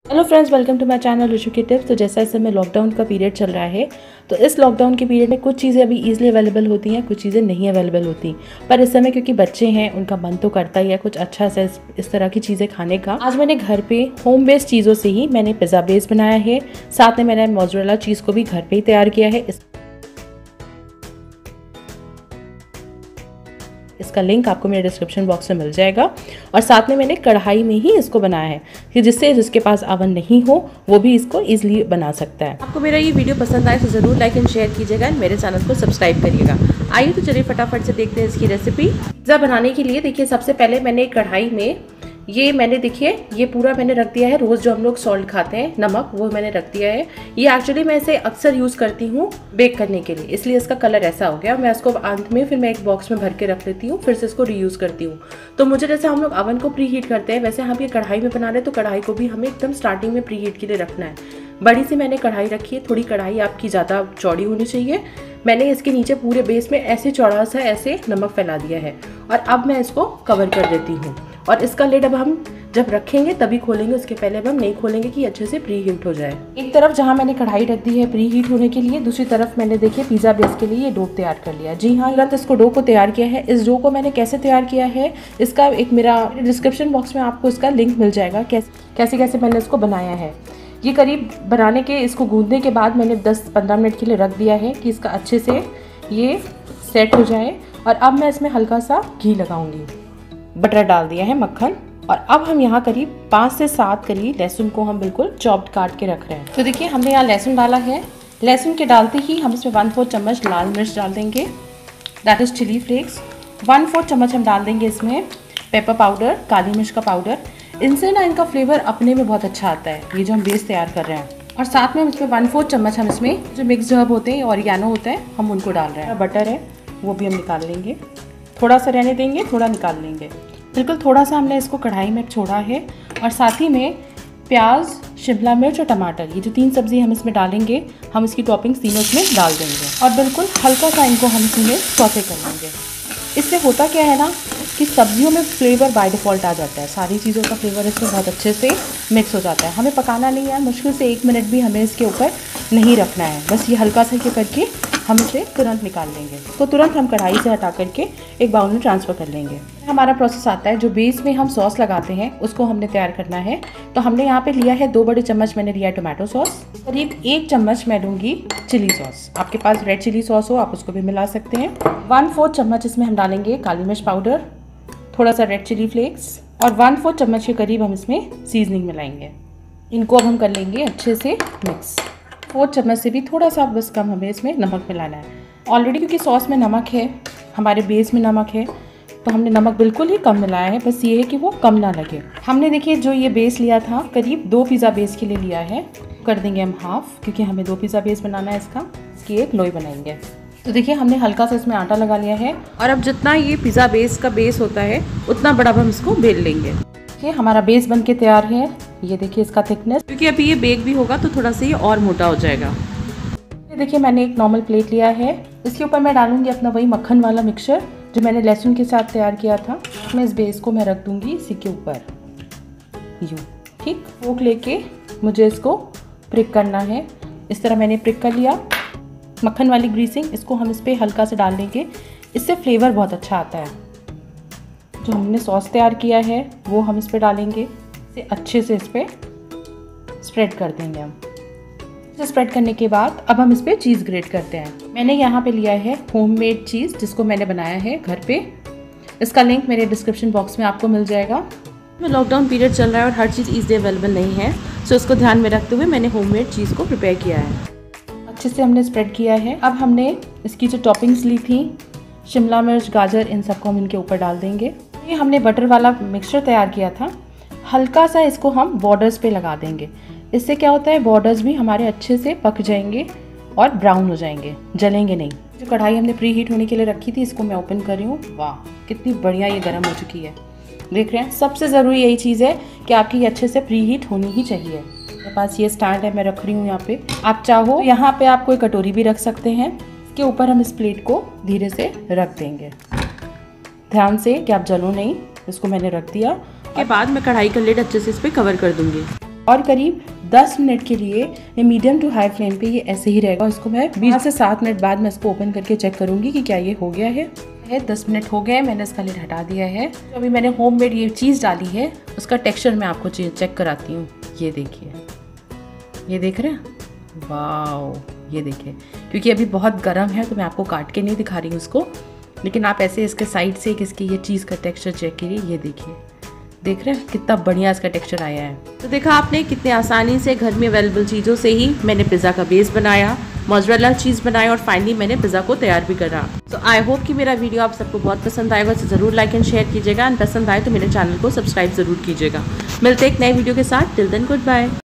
Hello friends, welcome to my channel Rishu की tips. तो जैसा इस समय लॉकडाउन का पीरियड चल रहा है, तो इस लॉकडाउन के पीरियड में कुछ चीज़ें अभी ईजिली अवेलेबल होती हैं, कुछ चीज़ें नहीं अवेलेबल होती। पर इस समय क्योंकि बच्चे हैं, उनका मन तो करता ही है कुछ अच्छा सा इस तरह की चीज़ें खाने का। आज मैंने घर पे होम बेस्ड चीज़ों से ही मैंने पिज़्ज़ा बेस बनाया है। साथ में मैंने मोज़रेला चीज़ को भी घर पर ही तैयार किया है। इसका लिंक आपको मेरे डिस्क्रिप्शन बॉक्स में मिल जाएगा। और साथ में मैंने कढ़ाई में ही इसको बनाया है कि जिसके पास अवन नहीं हो वो भी इसको इजीली बना सकता है। आपको मेरा ये वीडियो पसंद आए तो ज़रूर लाइक एंड शेयर कीजिएगा एंड मेरे चैनल को सब्सक्राइब करिएगा। आइए तो चलिए फटाफट से देखते हैं इसकी रेसिपी। पिज़्ज़ा बनाने के लिए देखिए, सबसे पहले मैंने कढ़ाई में ये पूरा मैंने रख दिया है। रोज़ जो हम लोग सॉल्ट खाते हैं, नमक, वो मैंने रख दिया है। ये एक्चुअली मैं इसे अक्सर यूज़ करती हूँ बेक करने के लिए, इसलिए इसका कलर ऐसा हो गया। मैं इसको अंत में फिर मैं एक बॉक्स में भर के रख लेती हूँ, फिर से इसको रीयूज़ करती हूँ। तो मुझे जैसे हम लोग अवन को प्री हीट करते हैं, वैसे हम ये कढ़ाई में बना रहे हैं, तो कढ़ाई को भी हमें एकदम स्टार्टिंग में प्री हीट के लिए रखना है। बड़ी सी मैंने कढ़ाई रखी है। थोड़ी कढ़ाई आपकी ज़्यादा चौड़ी होनी चाहिए। मैंने इसके नीचे पूरे बेस में ऐसे चौड़ा सा ऐसे नमक फैला दिया है और अब मैं इसको कवर कर देती हूँ। और इसका लिड अब हम जब रखेंगे तभी खोलेंगे, उसके पहले अब हम नहीं खोलेंगे कि अच्छे से प्री हीट हो जाए। एक तरफ जहाँ मैंने कढ़ाई रख दी है प्री हीट होने के लिए, दूसरी तरफ मैंने देखिए पिज़्ज़ा बेस के लिए ये डो तैयार कर लिया। जी हाँ, तुरंत इसको डो को तैयार किया है। इस डो को मैंने कैसे तैयार किया है, इसका एक मेरा डिस्क्रिप्शन बॉक्स में आपको इसका लिंक मिल जाएगा, कैसे मैंने इसको बनाया है। ये करीब बनाने के, इसको गूंदने के बाद मैंने 10-15 मिनट के लिए रख दिया है कि इसका अच्छे से ये सेट हो जाए। और अब मैं इसमें हल्का सा घी लगाऊंगी। बटर डाल दिया है, मक्खन। और अब हम यहाँ करीब 5 से 7 कली लहसुन को हम बिल्कुल चॉप्ड काट के रख रहे हैं। तो देखिए, हमने यहाँ लहसुन डाला है। लहसुन के डालते ही हम इसमें 1/4 चम्मच लाल मिर्च डाल देंगे, दैट इज़ चिली फ्लेक्स। 1/4 चम्मच हम डाल देंगे इसमें पेपर पाउडर, काली मिर्च का पाउडर। इनसे ना इनका फ्लेवर अपने में बहुत अच्छा आता है, ये जो हम बेस तैयार कर रहे हैं। और साथ में इसमें 1/4 चम्मच हम इसमें जो मिक्स हर्ब होते हैं, ऑरिगेनो होता है, हम उनको डाल रहे हैं। बटर है वो भी हम निकाल लेंगे, थोड़ा सा रहने देंगे, थोड़ा निकाल लेंगे। बिल्कुल थोड़ा सा हमने इसको कढ़ाई में छोड़ा है। और साथ ही में प्याज, शिमला मिर्च और टमाटर, ये जो 3 सब्ज़ी हम इसमें डालेंगे, हम इसकी टॉपिंग्स तीनों इसमें डाल देंगे और बिल्कुल हल्का सा इनको हम इसमें सौते कर लेंगे। इससे होता क्या है ना कि सब्जियों में फ्लेवर बाय डिफ़ॉल्ट आ जाता है, सारी चीज़ों का फ्लेवर इसमें बहुत अच्छे से मिक्स हो जाता है। हमें पकाना नहीं है, मुश्किल से 1 मिनट भी हमें इसके ऊपर नहीं रखना है। बस ये हल्का सा ये करके हम इसे तुरंत निकाल लेंगे। तो तुरंत हम कढ़ाई से हटा करके एक बाउल में ट्रांसफ़र कर लेंगे। हमारा प्रोसेस आता है, जो बेस में हम सॉस लगाते हैं उसको हमने तैयार करना है। तो हमने यहाँ पे लिया है 2 बड़े चम्मच मैंने लिया है टोमेटो सॉस। करीब 1 चम्मच मैं लूँगी चिली सॉस। आपके पास रेड चिली सॉस हो आप उसको भी मिला सकते हैं। 1/4 चम्मच इसमें हम डालेंगे काली मिर्च पाउडर, थोड़ा सा रेड चिली फ्लेक्स और 1/4 चम्मच के करीब हम इसमें सीजनिंग मिलाएंगे। इनको अब हम कर लेंगे अच्छे से मिक्स। 4 चम्मच से भी थोड़ा सा बस कम हमें इसमें नमक मिलाना है। ऑलरेडी क्योंकि सॉस में नमक है, हमारे बेस में नमक है, तो हमने नमक बिल्कुल ही कम मिलाया है। बस ये है कि वो कम ना लगे। हमने देखिए जो ये बेस लिया था करीब 2 पिज़्ज़ा बेस के लिए लिया है, कर देंगे हम हाफ़, क्योंकि हमें 2 पिज़्ज़ा बेस बनाना है इसकी एक लोई बनाएंगे। तो देखिए हमने हल्का सा इसमें आटा लगा लिया है और अब जितना ये पिज़्ज़ा बेस का बेस होता है उतना बड़ा हम इसको बेल लेंगे। ये हमारा बेस बन के तैयार है। ये देखिए इसका थिकनेस, क्योंकि अभी ये बेक भी होगा तो थोड़ा सा ये और मोटा हो जाएगा। ये देखिए मैंने एक नॉर्मल प्लेट लिया है, इसके ऊपर मैं डालूंगी अपना वही मक्खन वाला मिक्सचर जो मैंने लहसुन के साथ तैयार किया था। मैं इस बेस को मैं रख दूंगी इसी के ऊपर, यूँ ठीक। फोक लेके मुझे इसको प्रिक करना है। इस तरह मैंने प्रिक कर लिया। मक्खन वाली ग्रीसिंग, इसको हम इस पर हल्का से डाल देंगे, इससे फ्लेवर बहुत अच्छा आता है। जो हमने सॉस तैयार किया है वो हम इस पर डालेंगे, इसे अच्छे से इस पर स्प्रेड कर देंगे हम। इसे स्प्रेड करने के बाद अब हम इस पर चीज़ ग्रेट करते हैं। मैंने यहाँ पे लिया है होममेड चीज़, जिसको मैंने बनाया है घर पे। इसका लिंक मेरे डिस्क्रिप्शन बॉक्स में आपको मिल जाएगा। लॉकडाउन पीरियड चल रहा है और हर चीज़ ईजिली अवेलेबल नहीं है, सो इसको ध्यान में रखते हुए मैंने होममेड चीज़ को प्रिपेयर किया है। अच्छे से हमने स्प्रेड किया है। अब हमने इसकी जो टॉपिंग्स ली थी, शिमला मिर्च, गाजर, इन सबको हम इनके ऊपर डाल देंगे। ये हमने बटर वाला मिक्सचर तैयार किया था, हल्का सा इसको हम बॉर्डर्स पे लगा देंगे। इससे क्या होता है, बॉर्डर्स भी हमारे अच्छे से पक जाएंगे और ब्राउन हो जाएंगे, जलेंगे नहीं। जो कढ़ाई हमने प्री हीट होने के लिए रखी थी, इसको मैं ओपन कर रही हूँ। वाह कितनी बढ़िया ये गर्म हो चुकी है, देख रहे हैं। सबसे ज़रूरी यही चीज़ है कि आपकी ये अच्छे से प्री हीट होनी ही चाहिए। मेरे पास ये स्टैंड है, मैं रख रही हूँ यहाँ पे। आप चाहो तो यहाँ पे आप कोई कटोरी भी रख सकते हैं। इसके ऊपर हम इस प्लेट को धीरे से रख देंगे, ध्यान से कि आप जलो नहीं। इसको मैंने रख दिया। के बाद मैं कढ़ाई का लिड अच्छे से इस पर कवर कर दूंगी। और करीब 10 मिनट के लिए ये मीडियम टू हाई फ्लेम पे ये ऐसे ही रहेगा। इसको मैं 20 से 7 मिनट बाद मैं इसको ओपन करके चेक करूँगी कि क्या ये हो गया है। 10 मिनट हो गए, मैंने इसका लिड हटा दिया है। तो अभी मैंने होममेड ये चीज़ डाली है, उसका टेक्सचर मैं आपको चेक कराती हूँ। ये देखिए, ये देख रहे हैं, वाओ, ये देखिए। क्योंकि अभी बहुत गर्म है तो मैं आपको काट के नहीं दिखा रही हूँ उसको, लेकिन आप ऐसे इसके साइड से इसकी ये चीज़ का टेक्सचर चेक करिए। ये देखिए, देख रहे हैं कितना बढ़िया इसका टेक्सचर आया है। तो देखा आपने कितने आसानी से घर में अवेलेबल चीज़ों से ही मैंने पिज़्ज़ा का बेस बनाया, मोज़रेला चीज़ बनाया और फाइनली मैंने पिज़्ज़ा को तैयार भी करा। तो आई होप कि मेरा वीडियो आप सबको बहुत पसंद आएगा। तो ज़रूर लाइक एंड शेयर कीजिएगा, एंड पसंद आए तो मेरे चैनल को सब्सक्राइब ज़रूर कीजिएगा। मिलते एक नए वीडियो के साथ। Till then good bye.